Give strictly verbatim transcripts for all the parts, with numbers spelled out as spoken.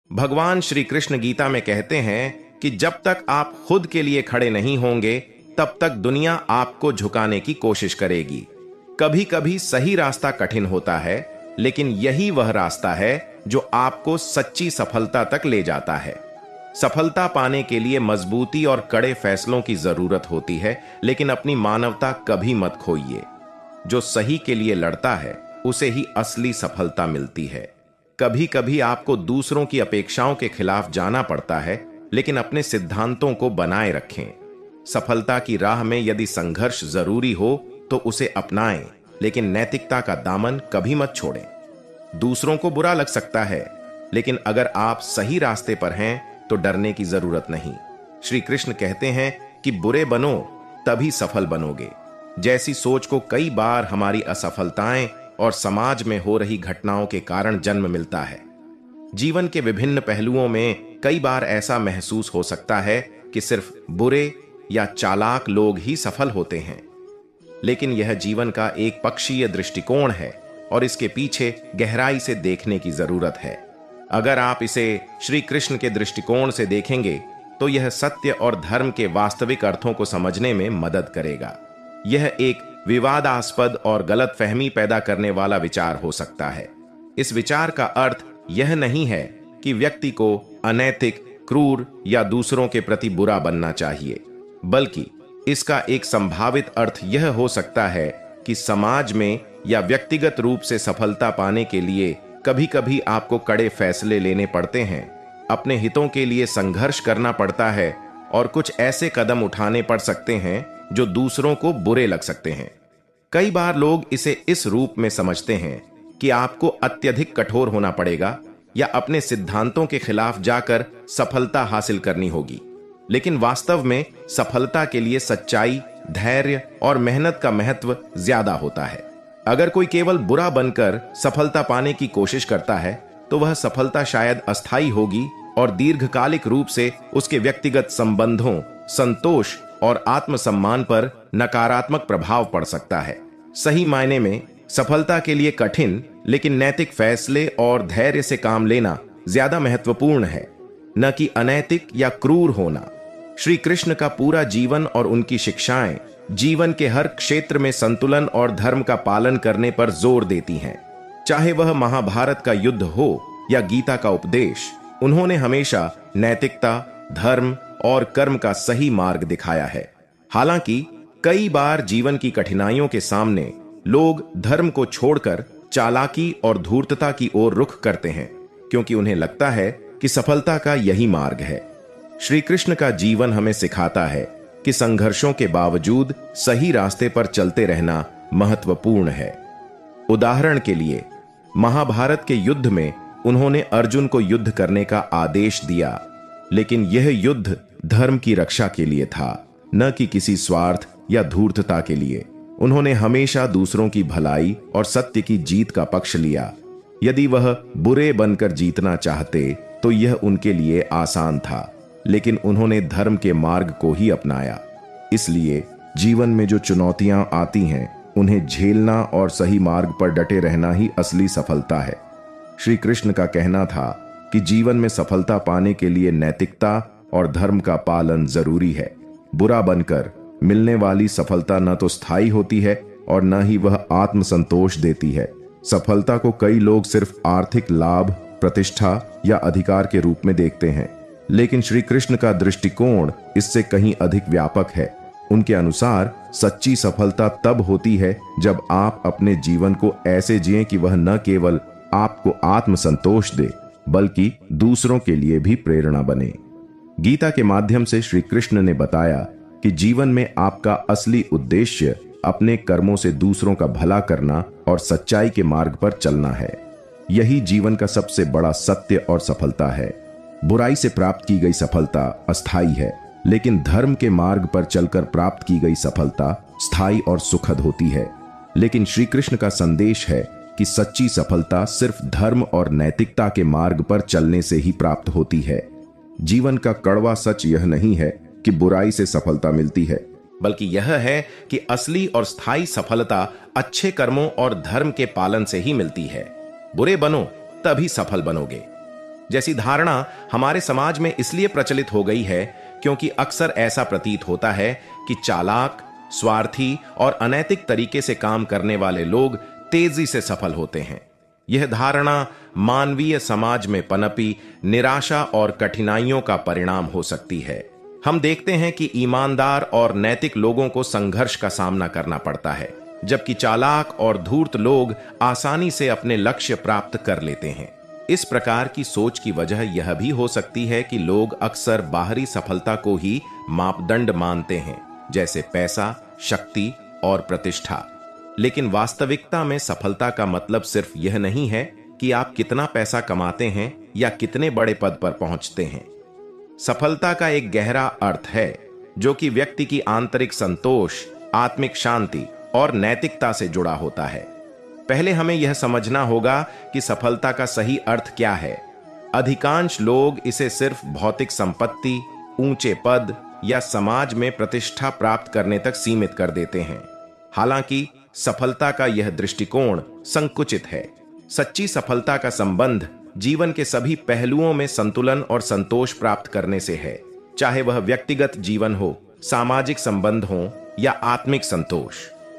भगवान श्री कृष्ण गीता में कहते हैं कि जब तक आप खुद के लिए खड़े नहीं होंगे तब तक दुनिया आपको झुकाने की कोशिश करेगी। कभी कभी सही रास्ता कठिन होता है, लेकिन यही वह रास्ता है जो आपको सच्ची सफलता तक ले जाता है। सफलता पाने के लिए मजबूती और कड़े फैसलों की जरूरत होती है, लेकिन अपनी मानवता कभी मत खोइए। जो सही के लिए लड़ता है उसे ही असली सफलता मिलती है। कभी कभी आपको दूसरों की अपेक्षाओं के खिलाफ जाना पड़ता है, लेकिन अपने सिद्धांतों को बनाए रखें। सफलता की राह में यदि संघर्ष जरूरी हो तो उसे अपनाएं, लेकिन नैतिकता का दामन कभी मत छोड़ें। दूसरों को बुरा लग सकता है, लेकिन अगर आप सही रास्ते पर हैं तो डरने की जरूरत नहीं। श्री कृष्ण कहते हैं कि बुरे बनो तभी सफल बनोगे। जैसी सोच को कई बार हमारी असफलताएं और समाज में हो रही घटनाओं के कारण जन्म मिलता है। जीवन के विभिन्न पहलुओं में कई बार ऐसा महसूस हो सकता है कि सिर्फ बुरे या चालाक लोग ही सफल होते हैं, लेकिन यह जीवन का एक पक्षीय दृष्टिकोण है और इसके पीछे गहराई से देखने की जरूरत है। अगर आप इसे श्री कृष्ण के दृष्टिकोण से देखेंगे तो यह सत्य और धर्म के वास्तविक अर्थों को समझने में मदद करेगा। यह एक विवादास्पद और गलत फहमी पैदा करने वाला विचार हो सकता है। इस विचार का अर्थ यह नहीं है कि व्यक्ति को अनैतिक, क्रूर या दूसरों के प्रति बुरा बनना चाहिए, बल्कि इसका एक संभावित अर्थ यह हो सकता है कि समाज में या व्यक्तिगत रूप से सफलता पाने के लिए कभी कभी आपको कड़े फैसले लेने पड़ते हैं, अपने हितों के लिए संघर्ष करना पड़ता है और कुछ ऐसे कदम उठाने पड़ सकते हैं जो दूसरों को बुरे लग सकते हैं। कई बार लोग इसे इस रूप में समझते हैं कि आपको अत्यधिक कठोर होना पड़ेगा या अपने सिद्धांतों के खिलाफ जाकर सफलता हासिल करनी होगी, लेकिन वास्तव में सफलता के लिए सच्चाई, धैर्य और मेहनत का महत्व ज्यादा होता है। अगर कोई केवल बुरा बनकर सफलता पाने की कोशिश करता है तो वह सफलता शायद अस्थायी होगी और दीर्घकालिक रूप से उसके व्यक्तिगत संबंधों, संतोष और आत्मसम्मान पर नकारात्मक प्रभाव पड़ सकता है। सही मायने में सफलता के लिए कठिन लेकिन नैतिक फैसले और धैर्य से काम लेना ज्यादा महत्वपूर्ण है, न कि अनैतिक या क्रूर होना। श्री कृष्ण का पूरा जीवन और उनकी शिक्षाएं जीवन के हर क्षेत्र में संतुलन और धर्म का पालन करने पर जोर देती हैं। चाहे वह महाभारत का युद्ध हो या गीता का उपदेश, उन्होंने हमेशा नैतिकता, धर्म और कर्म का सही मार्ग दिखाया है। हालांकि कई बार जीवन की कठिनाइयों के सामने लोग धर्म को छोड़कर चालाकी और धूर्तता की ओर रुख करते हैं, क्योंकि उन्हें लगता है कि सफलता का यही मार्ग है। श्री कृष्ण का जीवन हमें सिखाता है कि संघर्षों के बावजूद सही रास्ते पर चलते रहना महत्वपूर्ण है। उदाहरण के लिए, महाभारत के युद्ध में उन्होंने अर्जुन को युद्ध करने का आदेश दिया, लेकिन यह युद्ध धर्म की रक्षा के लिए था, न कि किसी स्वार्थ या धूर्तता के लिए। उन्होंने हमेशा दूसरों की भलाई और सत्य की जीत का पक्ष लिया। यदि वह बुरे बनकर जीतना चाहते तो यह उनके लिए आसान था, लेकिन उन्होंने धर्म के मार्ग को ही अपनाया। इसलिए जीवन में जो चुनौतियां आती हैं उन्हें झेलना और सही मार्ग पर डटे रहना ही असली सफलता है। श्री कृष्ण का कहना था कि जीवन में सफलता पाने के लिए नैतिकता और धर्म का पालन जरूरी है। बुरा बनकर मिलने वाली सफलता न तो स्थायी होती है और न ही वह आत्मसंतोष देती है। सफलता को कई लोग सिर्फ आर्थिक लाभ, प्रतिष्ठा या अधिकार के रूप में देखते हैं, लेकिन श्री कृष्ण का दृष्टिकोण इससे कहीं अधिक व्यापक है। उनके अनुसार सच्ची सफलता तब होती है जब आप अपने जीवन को ऐसे जिएं कि वह न केवल आपको आत्मसंतोष दे, बल्कि दूसरों के लिए भी प्रेरणा बने। गीता के माध्यम से श्री कृष्ण ने बताया कि जीवन में आपका असली उद्देश्य अपने कर्मों से दूसरों का भला करना और सच्चाई के मार्ग पर चलना है। यही जीवन का सबसे बड़ा सत्य और सफलता है। बुराई से प्राप्त की गई सफलता अस्थायी है, लेकिन धर्म के मार्ग पर चलकर प्राप्त की गई सफलता स्थायी और सुखद होती है। लेकिन श्री कृष्ण का संदेश है कि सच्ची सफलता सिर्फ धर्म और नैतिकता के मार्ग पर चलने से ही प्राप्त होती है। जीवन का कड़वा सच यह नहीं है कि बुराई से सफलता मिलती है, बल्कि यह है कि असली और स्थायी सफलता अच्छे कर्मों और धर्म के पालन से ही मिलती है। बुरे बनो तभी सफल बनोगे। जैसी धारणा हमारे समाज में इसलिए प्रचलित हो गई है क्योंकि अक्सर ऐसा प्रतीत होता है कि चालाक, स्वार्थी और अनैतिक तरीके से काम करने वाले लोग तेजी से सफल होते हैं। यह धारणा मानवीय समाज में पनपी निराशा और कठिनाइयों का परिणाम हो सकती है। हम देखते हैं कि ईमानदार और नैतिक लोगों को संघर्ष का सामना करना पड़ता है, जबकि चालाक और धूर्त लोग आसानी से अपने लक्ष्य प्राप्त कर लेते हैं। इस प्रकार की सोच की वजह यह भी हो सकती है कि लोग अक्सर बाहरी सफलता को ही मापदंड मानते हैं, जैसे पैसा, शक्ति और प्रतिष्ठा। लेकिन वास्तविकता में सफलता का मतलब सिर्फ यह नहीं है कि आप कितना पैसा कमाते हैं या कितने बड़े पद पर पहुंचते हैं। सफलता का एक गहरा अर्थ है जो कि व्यक्ति की आंतरिक संतोष, आत्मिक शांति और नैतिकता से जुड़ा होता है। पहले हमें यह समझना होगा कि सफलता का सही अर्थ क्या है। अधिकांश लोग इसे सिर्फ भौतिक संपत्ति, ऊंचे पद या समाज में प्रतिष्ठा प्राप्त करने तक सीमित कर देते हैं। हालांकि सफलता का यह दृष्टिकोण संकुचित है। सच्ची सफलता का संबंध जीवन के सभी पहलुओं में संतुलन और संतोष प्राप्त करने से है, चाहे वह व्यक्तिगत जीवन हो, सामाजिक संबंध हो या आत्मिक संतोष।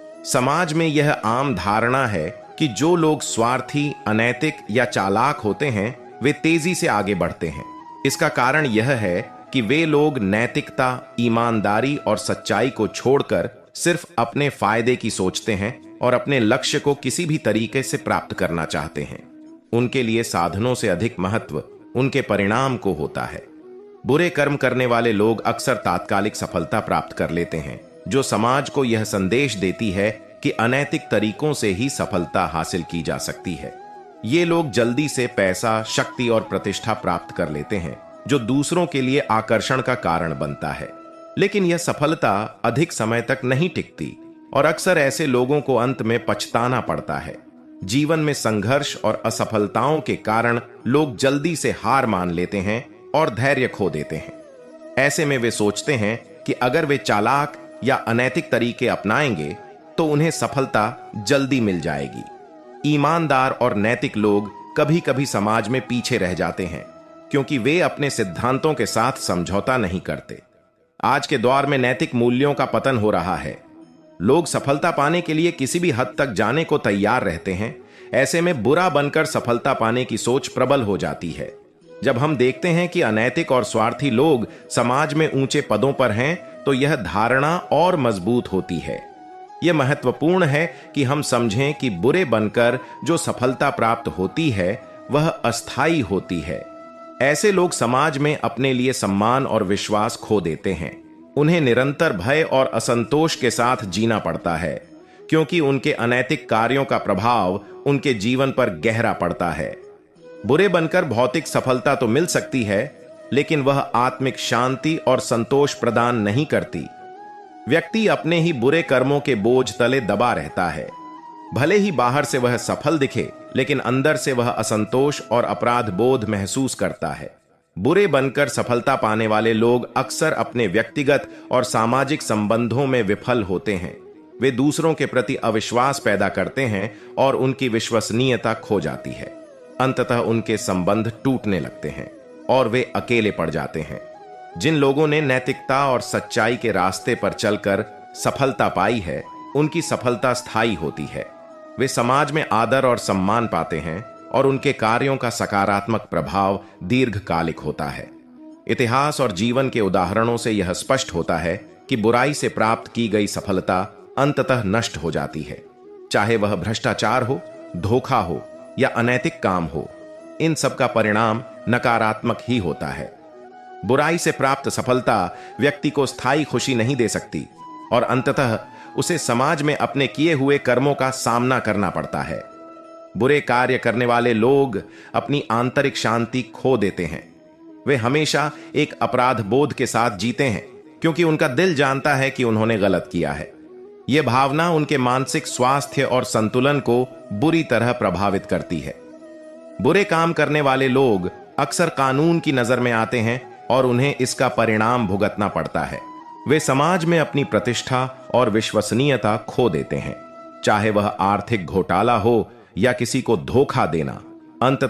समाज में यह आम धारणा है कि जो लोग स्वार्थी, अनैतिक या चालाक होते हैं वे तेजी से आगे बढ़ते हैं। इसका कारण यह है कि वे लोग नैतिकता, ईमानदारी और सच्चाई को छोड़कर सिर्फ अपने फायदे की सोचते हैं और अपने लक्ष्य को किसी भी तरीके से प्राप्त करना चाहते हैं। उनके लिए साधनों से अधिक महत्व उनके परिणाम को होता है। बुरे कर्म करने वाले लोग अक्सर तात्कालिक सफलता प्राप्त कर लेते हैं, जो समाज को यह संदेश देती है कि अनैतिक तरीकों से ही सफलता हासिल की जा सकती है। ये लोग जल्दी से पैसा, शक्ति और प्रतिष्ठा प्राप्त कर लेते हैं, जो दूसरों के लिए आकर्षण का कारण बनता है। लेकिन यह सफलता अधिक समय तक नहीं टिकती और अक्सर ऐसे लोगों को अंत में पछताना पड़ता है। जीवन में संघर्ष और असफलताओं के कारण लोग जल्दी से हार मान लेते हैं और धैर्य खो देते हैं। ऐसे में वे सोचते हैं कि अगर वे चालाक या अनैतिक तरीके अपनाएंगे तो उन्हें सफलता जल्दी मिल जाएगी। ईमानदार और नैतिक लोग कभी कभी समाज में पीछे रह जाते हैं क्योंकि वे अपने सिद्धांतों के साथ समझौता नहीं करते। आज के दौर में नैतिक मूल्यों का पतन हो रहा है। लोग सफलता पाने के लिए किसी भी हद तक जाने को तैयार रहते हैं। ऐसे में बुरा बनकर सफलता पाने की सोच प्रबल हो जाती है। जब हम देखते हैं कि अनैतिक और स्वार्थी लोग समाज में ऊंचे पदों पर हैं, तो यह धारणा और मजबूत होती है। यह महत्वपूर्ण है कि हम समझें कि बुरे बनकर जो सफलता प्राप्त होती है वह अस्थायी होती है। ऐसे लोग समाज में अपने लिए सम्मान और विश्वास खो देते हैं। उन्हें निरंतर भय और असंतोष के साथ जीना पड़ता है क्योंकि उनके अनैतिक कार्यों का प्रभाव उनके जीवन पर गहरा पड़ता है। बुरे बनकर भौतिक सफलता तो मिल सकती है, लेकिन वह आत्मिक शांति और संतोष प्रदान नहीं करती। व्यक्ति अपने ही बुरे कर्मों के बोझ तले दबा रहता है। भले ही बाहर से वह सफल दिखे, लेकिन अंदर से वह असंतोष और अपराध बोध महसूस करता है। बुरे बनकर सफलता पाने वाले लोग अक्सर अपने व्यक्तिगत और सामाजिक संबंधों में विफल होते हैं। वे दूसरों के प्रति अविश्वास पैदा करते हैं और उनकी विश्वसनीयता खो जाती है। अंततः उनके संबंध टूटने लगते हैं और वे अकेले पड़ जाते हैं। जिन लोगों ने नैतिकता और सच्चाई के रास्ते पर चलकर सफलता पाई है, उनकी सफलता स्थायी होती है। वे समाज में आदर और सम्मान पाते हैं और उनके कार्यों का सकारात्मक प्रभाव दीर्घकालिक होता है। इतिहास और जीवन के उदाहरणों से यह स्पष्ट होता है कि बुराई से प्राप्त की गई सफलता अंततः नष्ट हो जाती है। चाहे वह भ्रष्टाचार हो, धोखा हो या अनैतिक काम हो, इन सब का परिणाम नकारात्मक ही होता है। बुराई से प्राप्त सफलता व्यक्ति को स्थायी खुशी नहीं दे सकती और अंततः उसे समाज में अपने किए हुए कर्मों का सामना करना पड़ता है। बुरे कार्य करने वाले लोग अपनी आंतरिक शांति खो देते हैं। वे हमेशा एक अपराध बोध के साथ जीते हैं क्योंकि उनका दिल जानता है कि उन्होंने गलत किया है। यह भावना उनके मानसिक स्वास्थ्य और संतुलन को बुरी तरह प्रभावित करती है। बुरे काम करने वाले लोग अक्सर कानून की नजर में आते हैं और उन्हें इसका परिणाम भुगतना पड़ता है। वे समाज में अपनी प्रतिष्ठा और विश्वसनीयता खो देते हैं। चाहे वह आर्थिक घोटाला हो या किसी को धोखा देना, अंततः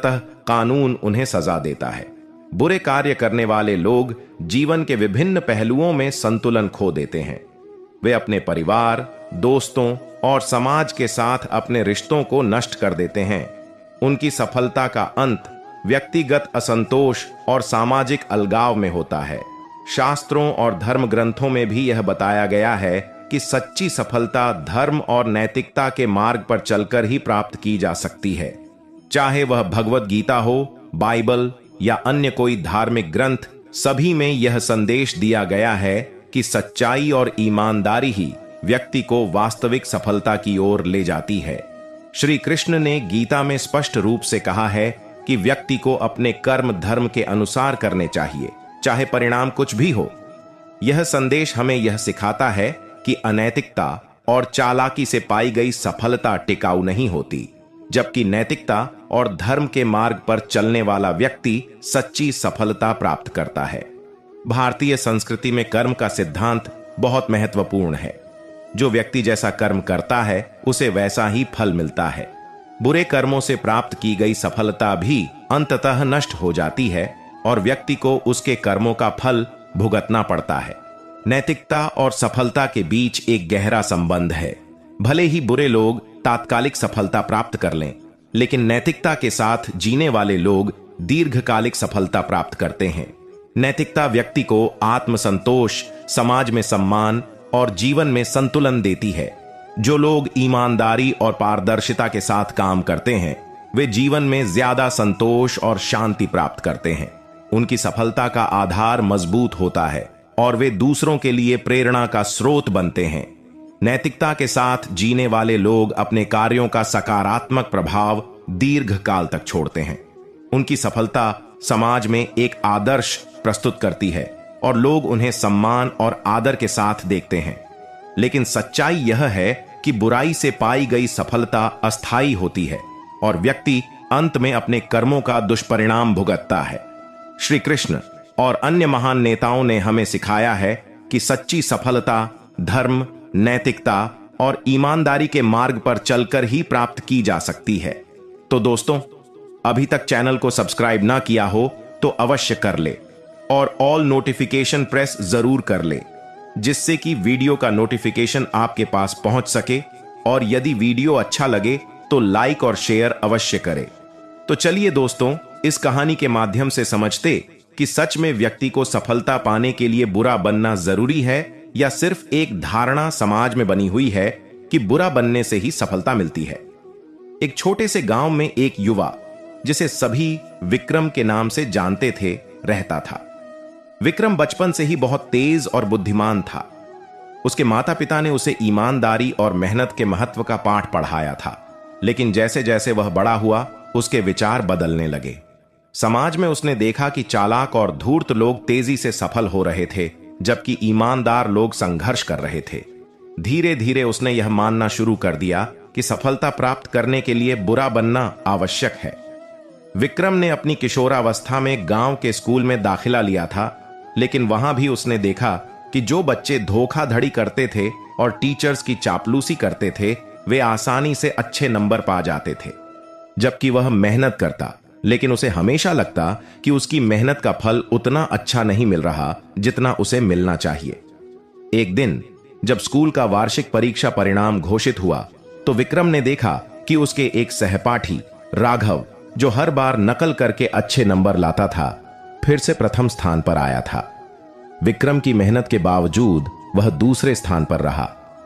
कानून उन्हें सजा देता है। बुरे कार्य करने वाले लोग जीवन के विभिन्न पहलुओं में संतुलन खो देते हैं। वे अपने परिवार, दोस्तों और समाज के साथ अपने रिश्तों को नष्ट कर देते हैं। उनकी सफलता का अंत व्यक्तिगत असंतोष और सामाजिक अलगाव में होता है। शास्त्रों और धर्म ग्रंथों में भी यह बताया गया है कि सच्ची सफलता धर्म और नैतिकता के मार्ग पर चलकर ही प्राप्त की जा सकती है। चाहे वह भगवत गीता हो, बाइबल या अन्य कोई धार्मिक ग्रंथ, सभी में यह संदेश दिया गया है कि सच्चाई और ईमानदारी ही व्यक्ति को वास्तविक सफलता की ओर ले जाती है। श्री कृष्ण ने गीता में स्पष्ट रूप से कहा है कि व्यक्ति को अपने कर्म धर्म के अनुसार करने चाहिए, चाहे परिणाम कुछ भी हो। यह संदेश हमें यह सिखाता है कि अनैतिकता और चालाकी से पाई गई सफलता टिकाऊ नहीं होती, जबकि नैतिकता और धर्म के मार्ग पर चलने वाला व्यक्ति सच्ची सफलता प्राप्त करता है। भारतीय संस्कृति में कर्म का सिद्धांत बहुत महत्वपूर्ण है। जो व्यक्ति जैसा कर्म करता है उसे वैसा ही फल मिलता है। बुरे कर्मों से प्राप्त की गई सफलता भी अंततः नष्ट हो जाती है और व्यक्ति को उसके कर्मों का फल भुगतना पड़ता है। नैतिकता और सफलता के बीच एक गहरा संबंध है। भले ही बुरे लोग तात्कालिक सफलता प्राप्त कर लें, लेकिन नैतिकता के साथ जीने वाले लोग दीर्घकालिक सफलता प्राप्त करते हैं। नैतिकता व्यक्ति को आत्मसंतोष, समाज में सम्मान और जीवन में संतुलन देती है। जो लोग ईमानदारी और पारदर्शिता के साथ काम करते हैं, वे जीवन में ज्यादा संतोष और शांति प्राप्त करते हैं। उनकी सफलता का आधार मजबूत होता है और वे दूसरों के लिए प्रेरणा का स्रोत बनते हैं। नैतिकता के साथ जीने वाले लोग अपने कार्यों का सकारात्मक प्रभाव दीर्घ काल तक छोड़ते हैं। उनकी सफलता समाज में एक आदर्श प्रस्तुत करती है और लोग उन्हें सम्मान और आदर के साथ देखते हैं। लेकिन सच्चाई यह है कि बुराई से पाई गई सफलता अस्थायी होती है और व्यक्ति अंत में अपने कर्मों का दुष्परिणाम भुगतता है। श्री कृष्ण और अन्य महान नेताओं ने हमें सिखाया है कि सच्ची सफलता धर्म, नैतिकता और ईमानदारी के मार्ग पर चलकर ही प्राप्त की जा सकती है। तो दोस्तों, अभी तक चैनल को सब्सक्राइब ना किया हो तो अवश्य कर ले और ऑल नोटिफिकेशन प्रेस जरूर कर ले, जिससे कि वीडियो का नोटिफिकेशन आपके पास पहुंच सके। और यदि वीडियो अच्छा लगे तो लाइक और शेयर अवश्य करें। तो चलिए दोस्तों, इस कहानी के माध्यम से समझते कि सच में व्यक्ति को सफलता पाने के लिए बुरा बनना जरूरी है या सिर्फ एक धारणा समाज में बनी हुई है कि बुरा बनने से ही सफलता मिलती है। एक छोटे से गांव में एक युवा, जिसे सभी विक्रम के नाम से जानते थे, रहता था। विक्रम बचपन से ही बहुत तेज और बुद्धिमान था। उसके माता पिता ने उसे ईमानदारी और मेहनत के महत्व का पाठ पढ़ाया था, लेकिन जैसे जैसे वह बड़ा हुआ उसके विचार बदलने लगे। समाज में उसने देखा कि चालाक और धूर्त लोग तेजी से सफल हो रहे थे, जबकि ईमानदार लोग संघर्ष कर रहे थे। धीरे धीरे उसने यह मानना शुरू कर दिया कि सफलता प्राप्त करने के लिए बुरा बनना आवश्यक है। विक्रम ने अपनी किशोरावस्था में गांव के स्कूल में दाखिला लिया था, लेकिन वहां भी उसने देखा कि जो बच्चे धोखाधड़ी करते थे और टीचर्स की चापलूसी करते थे, वे आसानी से अच्छे नंबर पा जाते थे, जबकि वह मेहनत करता, लेकिन उसे हमेशा लगता कि उसकी मेहनत का फल उतना अच्छा नहीं मिल रहा जितना उसे मिलना चाहिए। एक दिन जब स्कूल का वार्षिक परीक्षा परिणाम घोषित हुआ, तो विक्रम ने देखा कि उसके एक सहपाठी राघव, जो हर बार नकल करके अच्छे नंबर लाता था, फिर से प्रथम स्थान पर आया था। विक्रम की मेहनत के बावजूद वह दूसरे स्थान पर रहा।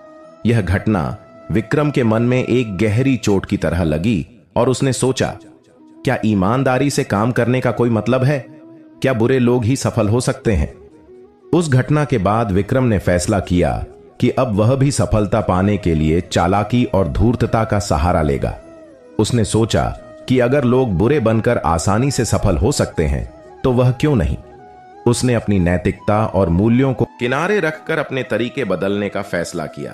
यह घटना विक्रम के मन में एक गहरी चोट की तरह लगी और उसने सोचा, क्या ईमानदारी से काम करने का कोई मतलब है? क्या बुरे लोग ही सफल हो सकते हैं? उस घटना के बाद विक्रम ने फैसला किया कि अब वह भी सफलता पाने के लिए चालाकी और धूर्तता का सहारा लेगा। उसने सोचा कि अगर लोग बुरे बनकर आसानी से सफल हो सकते हैं तो वह क्यों नहीं। उसने अपनी नैतिकता और मूल्यों को किनारे रखकर अपने तरीके बदलने का फैसला किया।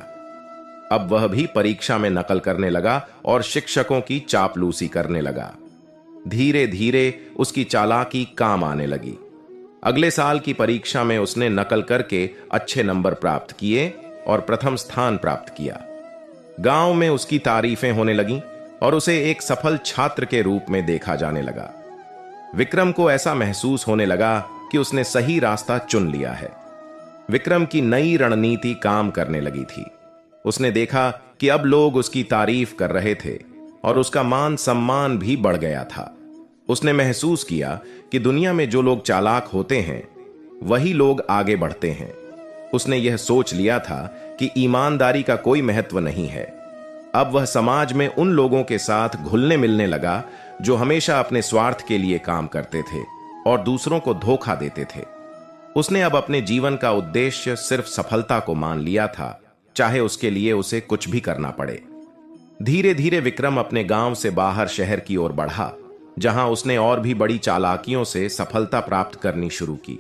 अब वह भी परीक्षा में नकल करने लगा और शिक्षकों की चापलूसी करने लगा। धीरे धीरे उसकी चालाकी काम आने लगी। अगले साल की परीक्षा में उसने नकल करके अच्छे नंबर प्राप्त किए और प्रथम स्थान प्राप्त किया। गांव में उसकी तारीफें होने लगीं और उसे एक सफल छात्र के रूप में देखा जाने लगा। विक्रम को ऐसा महसूस होने लगा कि उसने सही रास्ता चुन लिया है। विक्रम की नई रणनीति काम करने लगी थी। उसने देखा कि अब लोग उसकी तारीफ कर रहे थे और उसका मान सम्मान भी बढ़ गया था। उसने महसूस किया कि दुनिया में जो लोग चालाक होते हैं वही लोग आगे बढ़ते हैं। उसने यह सोच लिया था कि ईमानदारी का कोई महत्व नहीं है। अब वह समाज में उन लोगों के साथ घुलने मिलने लगा जो हमेशा अपने स्वार्थ के लिए काम करते थे और दूसरों को धोखा देते थे। उसने अब अपने जीवन का उद्देश्य सिर्फ सफलता को मान लिया था, चाहे उसके लिए उसे कुछ भी करना पड़े। धीरे धीरे विक्रम अपने गांव से बाहर शहर की ओर बढ़ा, जहां उसने और भी बड़ी चालाकियों से सफलता प्राप्त करनी शुरू की।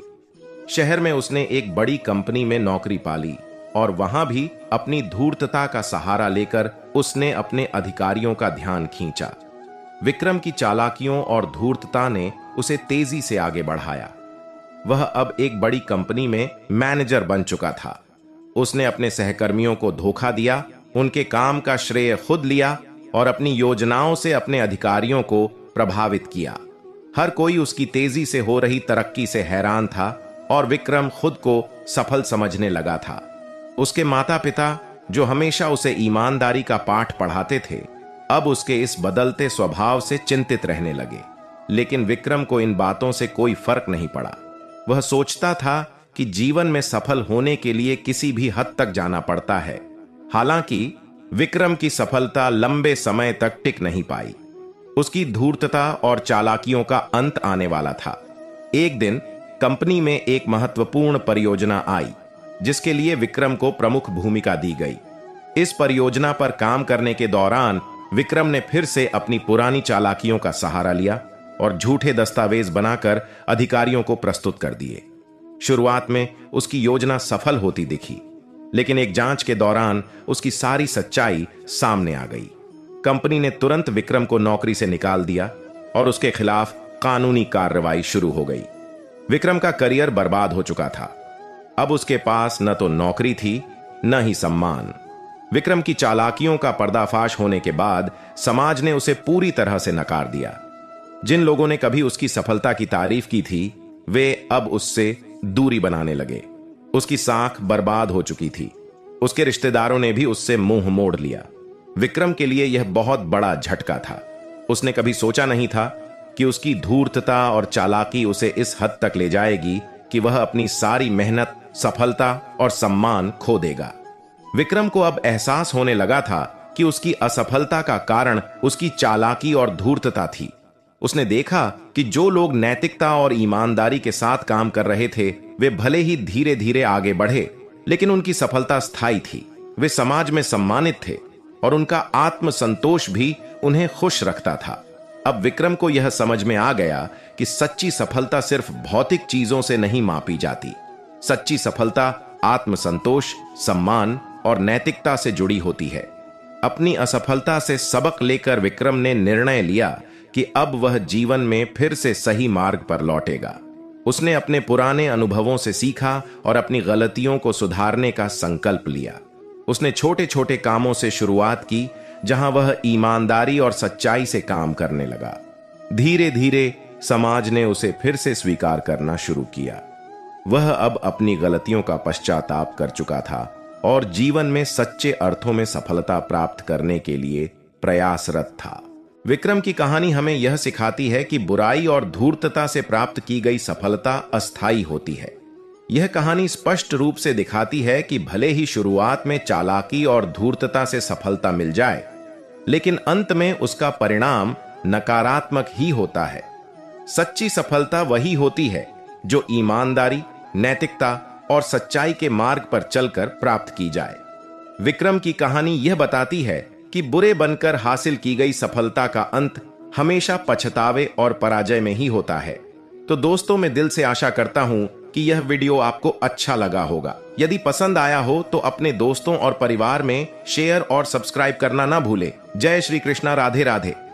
शहर में उसने एक बड़ी कंपनी में नौकरी पाली और वहां भी अपनी धूर्तता का सहारा लेकर उसने अपने अधिकारियों का ध्यान खींचा। विक्रम की चालाकियों और धूर्तता ने उसे तेजी से आगे बढ़ाया। वह अब एक बड़ी कंपनी में मैनेजर बन चुका था। उसने अपने सहकर्मियों को धोखा दिया, उनके काम का श्रेय खुद लिया और अपनी योजनाओं से अपने अधिकारियों को प्रभावित किया। हर कोई उसकी तेजी से हो रही तरक्की से हैरान था और विक्रम खुद को सफल समझने लगा था। उसके माता पिता, जो हमेशा उसे ईमानदारी का पाठ पढ़ाते थे, अब उसके इस बदलते स्वभाव से चिंतित रहने लगे। लेकिन विक्रम को इन बातों से कोई फर्क नहीं पड़ा। वह सोचता था कि जीवन में सफल होने के लिए किसी भी हद तक जाना पड़ता है। हालांकि विक्रम की सफलता लंबे समय तक टिक नहीं पाई। उसकी धूर्तता और चालाकियों का अंत आने वाला था। एक दिन कंपनी में एक महत्वपूर्ण परियोजना आई, जिसके लिए विक्रम को प्रमुख भूमिका दी गई। इस परियोजना पर काम करने के दौरान विक्रम ने फिर से अपनी पुरानी चालाकियों का सहारा लिया और झूठे दस्तावेज बनाकर अधिकारियों को प्रस्तुत कर दिए। शुरुआत में उसकी योजना सफल होती दिखी, लेकिन एक जांच के दौरान उसकी सारी सच्चाई सामने आ गई। कंपनी ने तुरंत विक्रम को नौकरी से निकाल दिया और उसके खिलाफ कानूनी कार्रवाई शुरू हो गई। विक्रम का करियर बर्बाद हो चुका था। अब उसके पास न तो नौकरी थी, न ही सम्मान। विक्रम की चालाकियों का पर्दाफाश होने के बाद समाज ने उसे पूरी तरह से नकार दिया। जिन लोगों ने कभी उसकी सफलता की तारीफ की थी, वे अब उससे दूरी बनाने लगे। उसकी साख बर्बाद हो चुकी थी। उसके रिश्तेदारों ने भी उससे मुंह मोड़ लिया। विक्रम के लिए यह बहुत बड़ा झटका था। उसने कभी सोचा नहीं था कि उसकी धूर्तता और चालाकी उसे इस हद तक ले जाएगी कि वह अपनी सारी मेहनत, सफलता और सम्मान खो देगा। विक्रम को अब एहसास होने लगा था कि उसकी असफलता का कारण उसकी चालाकी और धूर्तता थी। उसने देखा कि जो लोग नैतिकता और ईमानदारी के साथ काम कर रहे थे, वे भले ही धीरे धीरे आगे बढ़े, लेकिन उनकी सफलता स्थायी थी। वे समाज में सम्मानित थे और उनका आत्मसंतोष भी उन्हें खुश रखता था। अब विक्रम को यह समझ में आ गया कि सच्ची सफलता सिर्फ भौतिक चीजों से नहीं मापी जाती। सच्ची सफलता आत्मसंतोष, सम्मान और नैतिकता से जुड़ी होती है। अपनी असफलता से सबक लेकर विक्रम ने निर्णय लिया कि अब वह जीवन में फिर से सही मार्ग पर लौटेगा। उसने अपने पुराने अनुभवों से सीखा और अपनी गलतियों को सुधारने का संकल्प लिया। उसने छोटे छोटे कामों से शुरुआत की, जहां वह ईमानदारी और सच्चाई से काम करने लगा। धीरे धीरे समाज ने उसे फिर से स्वीकार करना शुरू किया। वह अब अपनी गलतियों का पश्चाताप कर चुका था और जीवन में सच्चे अर्थों में सफलता प्राप्त करने के लिए प्रयासरत था। विक्रम की कहानी हमें यह सिखाती है कि बुराई और धूर्तता से प्राप्त की गई सफलता अस्थायी होती है। यह कहानी स्पष्ट रूप से दिखाती है कि भले ही शुरुआत में चालाकी और धूर्तता से सफलता मिल जाए, लेकिन अंत में उसका परिणाम नकारात्मक ही होता है। सच्ची सफलता वही होती है जो ईमानदारी, नैतिकता और सच्चाई के मार्ग पर चलकर प्राप्त की जाए। विक्रम की कहानी यह बताती है कि बुरे बनकर हासिल की गई सफलता का अंत हमेशा पछतावे और पराजय में ही होता है। तो दोस्तों, मैं दिल से आशा करता हूं कि यह वीडियो आपको अच्छा लगा होगा। यदि पसंद आया हो तो अपने दोस्तों और परिवार में शेयर और सब्सक्राइब करना ना भूले। जय श्री कृष्णा, राधे राधे।